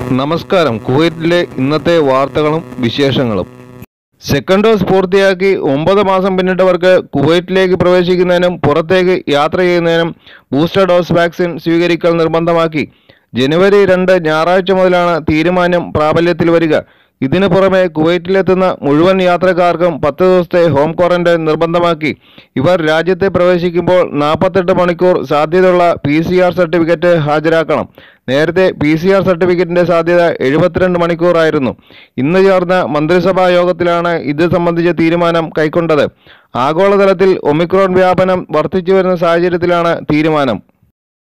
നമസ്കാരം. കുവൈറ്റിലെ ഇന്നത്തെ വാർത്തകളും വിശേഷങ്ങളും. സെക്കൻഡ് ഡോസ് പൂർത്തിയാക്കി 9 മാസം പിന്നിട്ടവർക്ക് കുവൈറ്റിലേക്ക് പ്രവേശിക്കുന്നതിനും പുറത്തേക്ക് യാത്ര ചെയ്യുന്നതിനും ബൂസ്റ്റർ ഡോസ് വാക്സിൻ സ്വീകരിക്കൽ നിർബന്ധമാക്കി. ജനുവരി 2 ഞായറാഴ്ച മുതലാണ് തീരുമാനം പ്രാബല്യത്തിൽ വരിക. ഇതിനു പുറമെ കുവൈറ്റിലെത്തുന്ന മുഴുവൻ യാത്രക്കാർക്കും 10 ദിവസത്തെ ഹോം ക്വാറന്റൈൻ നിർബന്ധമാക്കി. ഇവർ രാജ്യത്തെ പ്രവേശിക്കുമ്പോൾ 48 മണിക്കൂർ സാധ്യതയുള്ള PCR സർട്ടിഫിക്കറ്റ് ഹാജരാക്കണം. നേരത്തെ PCR സർട്ടിഫിക്കറ്റിന്റെ സാധ്യത 72 മണിക്കൂർ ആയിരുന്നു. ഇന്ന് ചേർന്ന മന്ത്രിസഭാ യോഗത്തിലാണ് ഇത് സംബന്ധിച്ച തീരുമാനം കൈക്കൊണ്ടത്. ആഗോളതലത്തിൽ ഒമിക്രോൺ വ്യാപനം വർദ്ധിച്ചു വരുന്ന സാഹചര്യത്തിലാണ് തീരുമാനം.